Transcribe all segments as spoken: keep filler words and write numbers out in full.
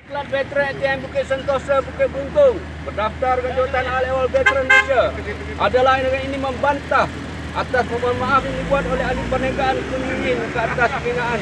Kelab Veteran A T M Bukit Sentosa, Bukit Buntung berdaftar dengan Jawatan Ahli-Ehwal Veteran Malaysia adalah dengan ini membantah atas permohonan maaf yang dibuat oleh ahli perniagaan Kun Yu Yin ke atas penghinaan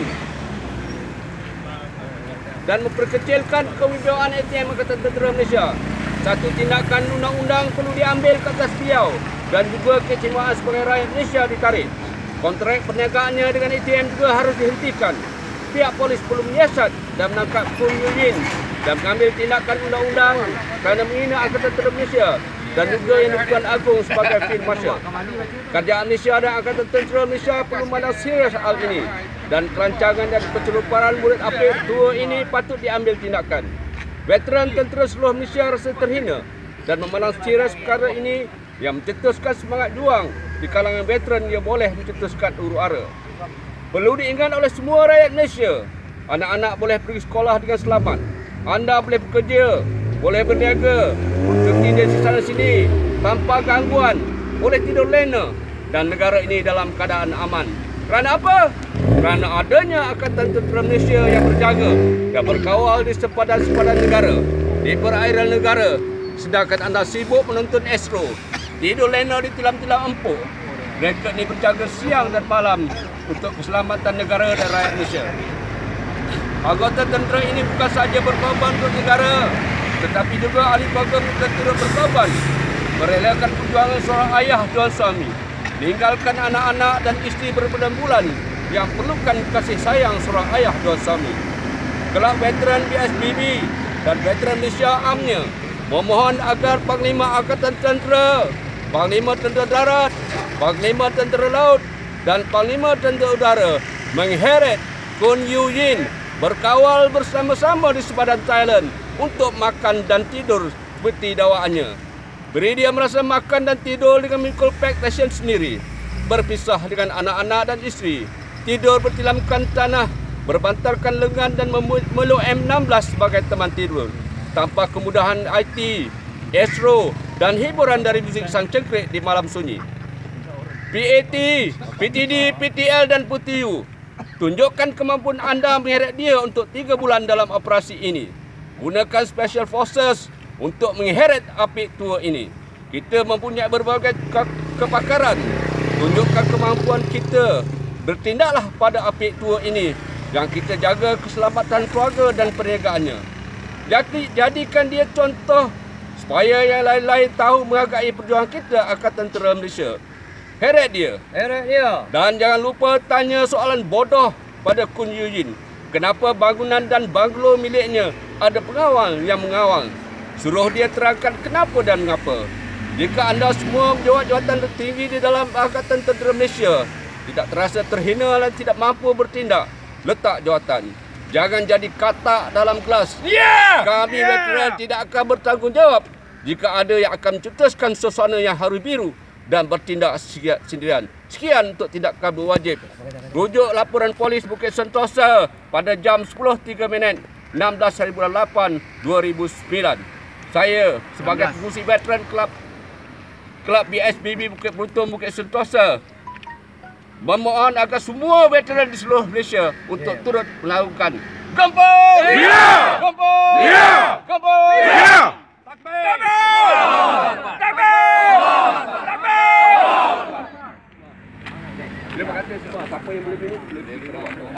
dan memperkecilkan kewibawaan A T M Angkatan Tentera Malaysia. Satu tindakan undang-undang perlu diambil ke atas beliau dan juga kecewaan sebagai rakyat Malaysia ditarik. Kontrak perniagaannya dengan A T M juga harus dihentikan. Pihak polis perlu menyiasat dan menangkap Kun Yu Yin dan mengambil tindakan undang-undang kerana menghina Angkatan Tentera Malaysia dan juga Yang di-Pertuan Agong sebagai Field Marshal. Kerajaan Malaysia dan Angkatan Tentera Malaysia perlu memandang serius hal ini dan kelancangan dan penceluparan murid apik tua ini patut diambil tindakan. Veteran tentera seluruh Malaysia rasa terhina dan memandang serius perkara ini yang mencetuskan semangat juang di kalangan veteran yang boleh mencetuskan huru-hara. Perlu diingat oleh semua rakyat Malaysia, anak-anak boleh pergi sekolah dengan selamat. Anda boleh bekerja, boleh berniaga, cuti di sana sini tanpa gangguan, boleh tidur lena dan negara ini dalam keadaan aman. Kerana apa? Kerana adanya Angkatan Tentera Malaysia yang berjaga dan berkawal di sempadan-sempadan negara, di perairan negara, sedangkan anda sibuk menonton Astro, tidur lena di tilam-tilam empuk. Mereka ini berjaga siang dan malam untuk keselamatan negara dan rakyat Malaysia. Anggota tentera ini bukan sahaja berkorban untuk negara, tetapi juga ahli program tentera berkorban, merelakan perjuangan seorang ayah dan suami, meninggalkan anak-anak dan isteri berbulan-bulan yang perlukan kasih sayang seorang ayah dan suami. Kelab Veteran B S B B dan Veteran Malaysia amnya memohon agar Panglima Angkatan Tentera, Panglima Tentera Darat, Panglima Tentera Laut dan Panglima Tentera Udara mengheret Kun Yu Yin berkawal bersama-sama di sepadan Thailand untuk makan dan tidur seperti dakwaannya. Beri dia merasa makan dan tidur dengan memikul pack ration sendiri, berpisah dengan anak-anak dan isteri, tidur bertilamkan tanah, berbantarkan lengan dan memeluk M enam belas sebagai teman tidur, tanpa kemudahan I T, Astro dan hiburan dari muzik sang cengkrik di malam sunyi. P A T, P T D, P T L dan P T U, tunjukkan kemampuan anda mengheret dia untuk tiga bulan dalam operasi ini. Gunakan Special Forces untuk mengheret apik tua ini. Kita mempunyai berbagai ke kepakaran. Tunjukkan kemampuan kita. Bertindaklah pada apik tua ini yang kita jaga keselamatan keluarga dan perniagaannya. Jadi, jadikan dia contoh supaya yang lain-lain tahu menghargai perjuangan kita Angkatan Tentera Malaysia. Heret dia. Heret dia. Dan jangan lupa tanya soalan bodoh pada Kun Yu Yin. Kenapa bangunan dan banglo miliknya ada pengawal yang mengawal? Suruh dia terangkan kenapa dan mengapa. Jika anda semua menjawat jawatan tertinggi di dalam Angkatan Tentera Malaysia tidak terasa terhina dan tidak mampu bertindak, letak jawatan. Jangan jadi katak dalam kelas. Yeah! Kami Yeah! veteran tidak akan bertanggungjawab jika ada yang akan mencetuskan suasana yang haru biru dan bertindak sendirian. Sekian untuk tindakan berwajib. Rujuk laporan polis Bukit Sentosa pada jam sepuluh tiga minit enam belas hari bulan lapan dua ribu sembilan. Saya sebagai pengurusi veteran Kelab Kelab B S B B Bukit Buntung Bukit Sentosa memohon agar semua veteran di seluruh Malaysia untuk yeah. turut melakukan Kampung! Ya! Kampung! Ya! Kampung! Ya! Takbir! Takbir! Terima kasih semua. Siapa yang boleh minum, boleh minum.